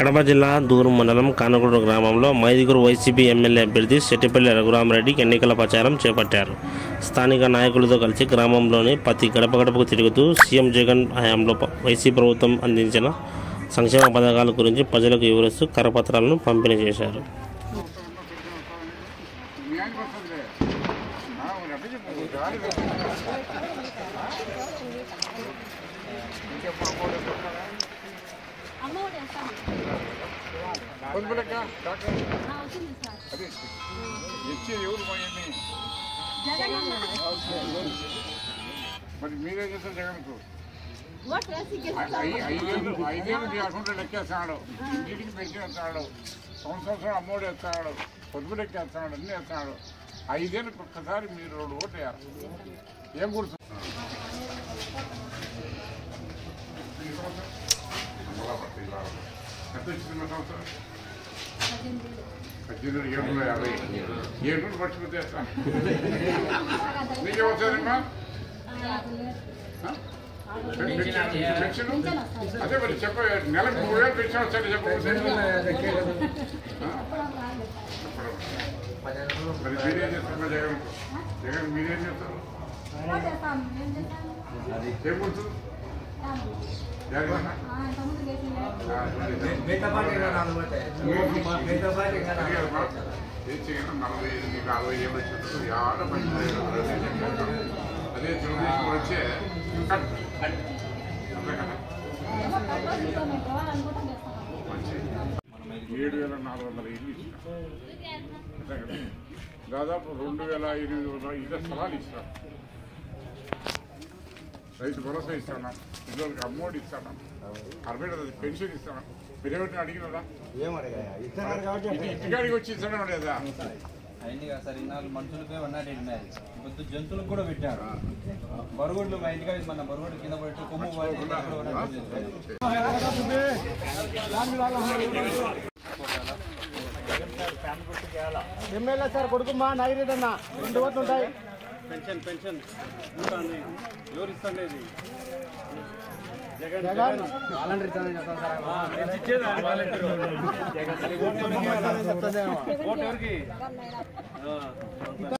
కడప జిల్లా దూరు మండలం కానగూడు గ్రామంలో మైదుగురు వైసీపీ ఎమ్మెల్యే అభ్యర్థి శెట్టిపల్లి రఘురామరెడ్డి ఎన్నికల ప్రచారం చేపట్టారు. స్థానిక నాయకులతో కలిసి గ్రామంలోని ప్రతి గడప గడపకు తిరుగుతూ సీఎం జగన్ హయాంలో వైసీపీ ప్రభుత్వం అందించిన సంక్షేమ పథకాల గురించి ప్రజలకు వివరిస్తూ కరపత్రాలను పంపిణీ చేశారు. మరి మీరే చేస్తారు జగన్కు 5 అకౌంట్లో లెక్కేస్తున్నాడు, ఇంటికి పెంచేస్తున్నాడు, సంవత్సరం అమ్మోడు వేస్తున్నాడు, పొదుపు లెక్కేస్తున్నాడు, అన్నీ వేస్తున్నాడు. 5 ఏళ్ళకి ఒక్కసారి మీరు 2 ఓట్లు వేయాలి. ఏం గుర్తు ఎంత వచ్చింది సంవత్సరం 1850 7 పట్టుకుని వేస్తాను. నీకే వస్తుందమ్మా పెన్షన్? అదే మరి చెప్ప, నెలకు 3000 పెన్షన్ వస్తాడు చెప్పండి. మరి మీరేం చేస్తారా జగన్? జగన్ మీరేం చేస్తారు? ఏం గుర్తు ఏం చేయను 45 ఏళ్ళు వచ్చినప్పుడు ఆడ అదే తెలుగుదేశం వచ్చే 7,400 ఇల్లు ఇచ్చినాం. దాదాపు 2,800 ఇళ్ళ స్థలాలు ఇస్తాం. రైతు భరోసా ఇస్తున్నాం, పిల్లలకి అమ్మఒడి ఇస్తున్నాం, 60 పెన్షన్ ఇస్తున్నాం. మీరేమిటి అడిగినదా? ఇంటికాడికి వచ్చి ఇస్తాం లేదా? అయింది కదా సార్, ఇన్నాళ్ళు మనుషులకే 189 కొద్ది జంతువులకు కూడా పెట్టారు. బరుగుడ్లు మా ఇంటికాడ మన బరుగుడ్లు కింద పట్టి కొమ్ము ఎమ్మెల్యే సార్ కొడుకుమ్మా నాగిరెడ్డి అన్న 2 ఓట్లు ఉంటాయి. పెన్షన్ ఉంటుంది. ఎవరు ఇస్తాండి? జగన్ వాలంటీర్